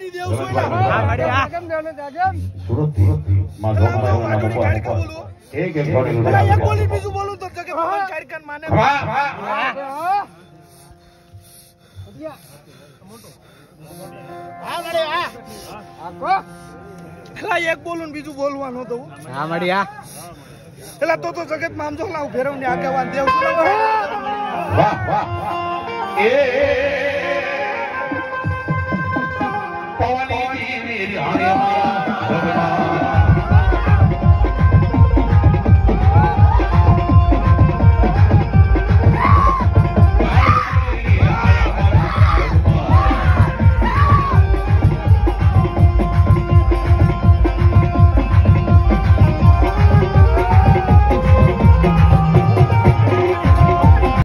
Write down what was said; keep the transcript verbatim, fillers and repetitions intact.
ની દેવ સોયલા હા મળી આ કેમ દેવને દાગમ સુરત થી માં જોવા એક એક બોલી અલા એક બોલી બીજું બોલું તો કે પવન કાર્યક્રમ માને વાહ વાહ હા હા મળી આ આકો અલા એક બોલું બીજું બોલવાનું તો હા મળી આ એલા તો તો જગત માં આમ જો લાવ ફેરવને આગેવાન દેવ વાહ વાહ એ પવની દી મેરી